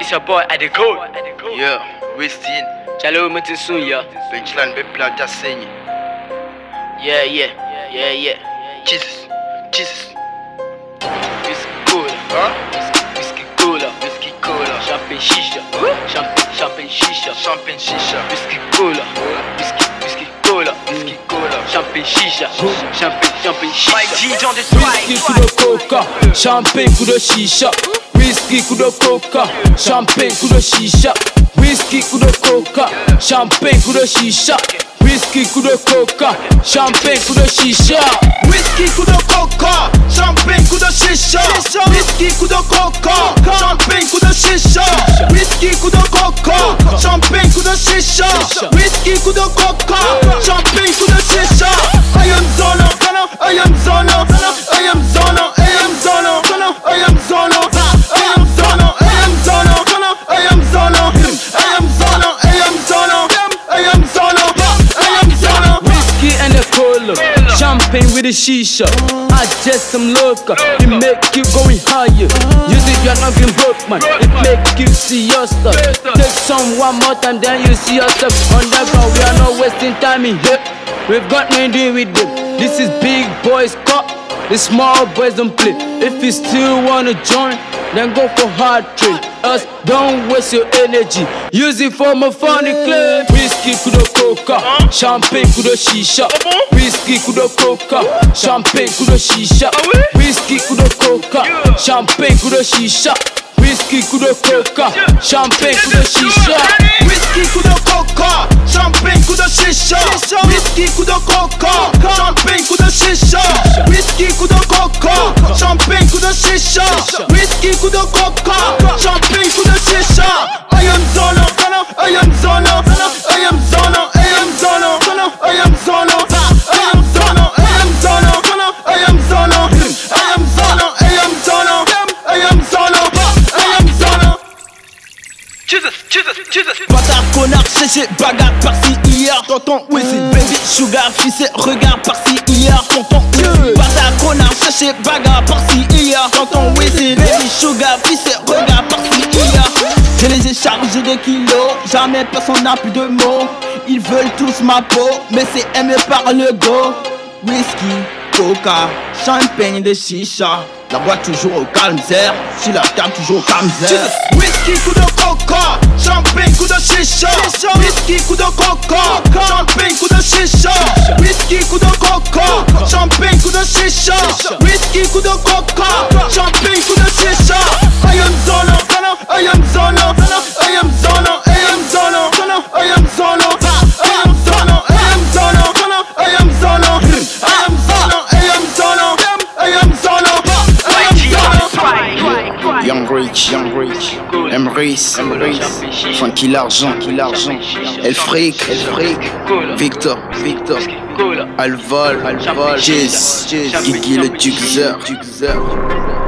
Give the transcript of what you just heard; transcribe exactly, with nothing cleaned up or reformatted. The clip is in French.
It's your boy at the code. Yeah, Westin. Chalo Matisun, yeah. Benchland be plata senyi. Yeah, yeah, yeah, yeah. Jesus, Jesus. Whiskey cola, Huh? Whiskey, whiskey cola, Whiskey cola. champagne shisha, champagne, champagne shisha, Champagne shisha. whiskey cola, whiskey, whiskey cola, Whiskey cola. champagne shisha, champagne, champagne G shisha. dans des Whisky coup de coca, champagne coup de chicha. Whisky coup de coca, champagne coup de chicha. Whisky coup de coca, champagne coup de chicha. Whisky coup de coca, champagne coup de chicha. Whisky coup de coca, champagne coup de chicha. Whisky coup de coca, champagne coup de chicha. Whisky coup de coca, champagne coup de chicha. Whisky coup de coca, champagne coup de chicha. I am Zono, I am Zono, I am Zono, I am Zono, I am Zono, I am Zono, I am Zono, I am Zono, I am Zono, I am Zono, I am Zono, I am Zono. Whiskey and a cola, champagne with a shisha. I just some loca, it make you going higher. Use it, you're not getting broke, man. It make you see your stuff. Take some one more time, then you see yourself on the ground. We are not wasting time in here. We've got nothing to do with them. This is big boys cup. The small boys don't play. If you still wanna join, then go for hard trade. Us, don't waste your energy. Use it for my funny club. Whiskey coup de coca, champagne coup de chicha. Whiskey coup de coca, champagne coup de chicha. Whiskey coup de coca, champagne coup de chicha. Whisky coup de coca, champagne coup de chicha. Whisky coup de coca, champagne coup de chicha. Whisky coup de coca, champagne coup de chicha. Whisky coup de coca, champagne coup de chicha. Whisky coup de coca, champagne coup de chicha. I am Zono, I am Zono, I am Zono, I am Zono, I am Zono, I am Zono, I am Zono, I am Zono, I am Zono, I am Zono, I am Zono, I am Zono. Jesus, Jesus, Jesus. Bâtard, connard, séché, bagarre par-ci, il y a tonton Wizzy, baby, sugar, fils, regarde par-ci, il y a tonton Wizzy. Bâtard, connard, séché, bagarre par-ci, il y a tonton Wizzy, baby, sugar, fils, regarde par-ci, il y a. Je les ai chargés de kilos, jamais personne n'a plus de mots. Ils veulent tous ma peau, mais c'est aimé par le go. Whisky, coca, champagne de chicha. La boîte toujours au calme zère, si la table toujours au calme zère. Whisky coup de coca, champagne coup de chicha. Whisky coup de coca, champagne coup de chicha. Whisky coup de coca, champagne coup de chicha. Whisky coup de coca, champagne coup de chicha. I am Zono, I am Zono, I am Zono, I am Zono, I am Zono, I am Zono, I am Zono, I am Zono, I am Zono, I am Zono, I am Zono. Young Rich, Young Rich. Embrace, Embrace. Funky l'argent, qui l'argent. El Freak, El Freak. Victor, Victor. Alval, Alval. Jazz, Jazz. Gigi le Duxer, Duxer.